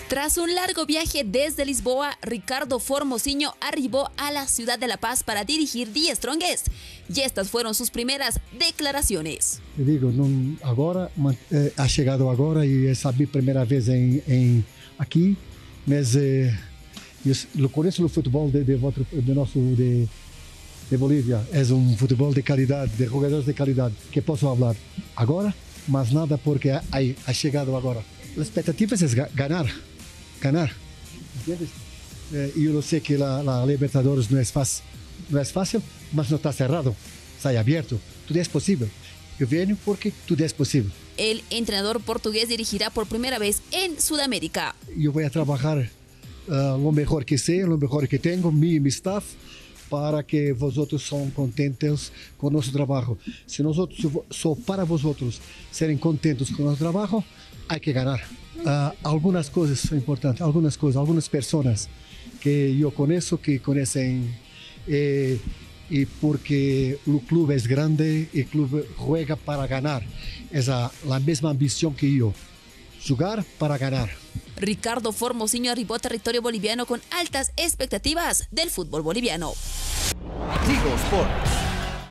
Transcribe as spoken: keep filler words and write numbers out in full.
Tras un largo viaje desde Lisboa, Ricardo Formosinho arribó a la ciudad de La Paz para dirigir The Strongest. Y estas fueron sus primeras declaraciones. Eu digo, não, agora, eh, ha chegado agora e é a minha primeira vez em, em aqui, mas eh, eu conheço o futebol de, de, de nosso de, de Bolívia. É um futebol de qualidade, de jogadores de qualidade, que posso falar agora, mas nada porque ha, ha chegado agora. A expectativa é ganhar. Ganar, ¿entiendes? Eh, yo lo sé que la, la Libertadores no es, fácil, no es fácil, mas no está cerrado, está abierto, todo es posible. Yo vengo porque todo es posible. El entrenador portugués dirigirá por primera vez en Sudamérica. Yo voy a trabajar uh, lo mejor que sé, lo mejor que tengo, mi y mi staff, para que vosotros son contentos con nuestro trabajo. Si nosotros, so para vosotros serem contentos con nuestro trabajo, hay que ganar. Uh, algunas cosas son importantes, algunas cosas, algunas personas que yo conozco, que conocen, eh, y porque el club es grande, el club juega para ganar. Es a, la misma ambición que yo, jugar para ganar. Ricardo Formosinho arribó a territorio boliviano con altas expectativas del fútbol boliviano. Tigo Sport.